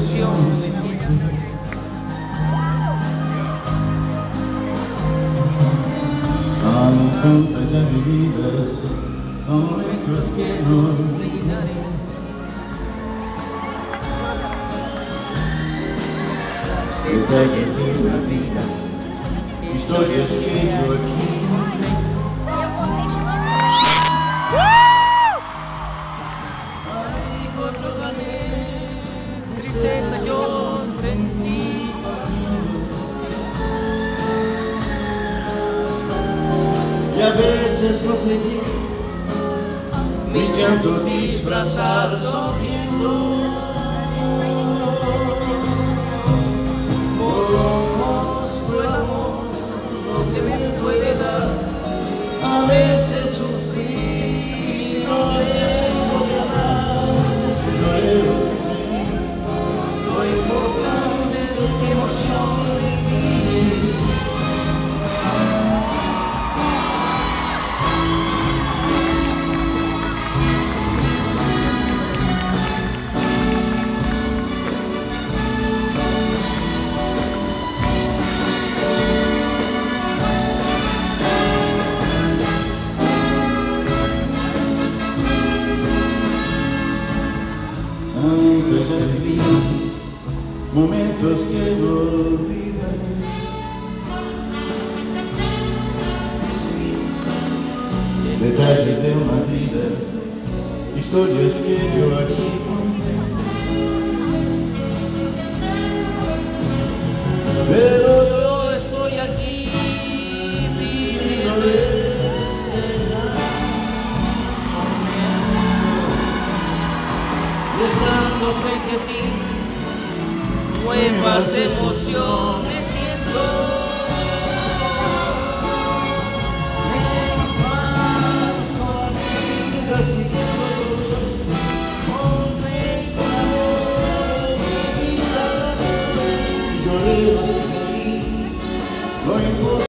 emoción me siento. Son tantas ya vividas, son momentos que no olvidaré. Detalles de una vida, historias que yo aquí conté. Amigos, yo gané, tristeza yo sentí. Y a veces no sé mi llanto disfrazar sonriendo. Como fue el amor, lo que me puede dar. A veces sufrir, no debo de amar, no debo sufrir. Lo importante es que emoción vivir. Antes ya viví momentos que no olvidaré. Detalles de una vida, historias que yo aquí conté. Pero yo estoy aquí viviendo este gran momento. Y estando frente a ti, nuevas emociones siento.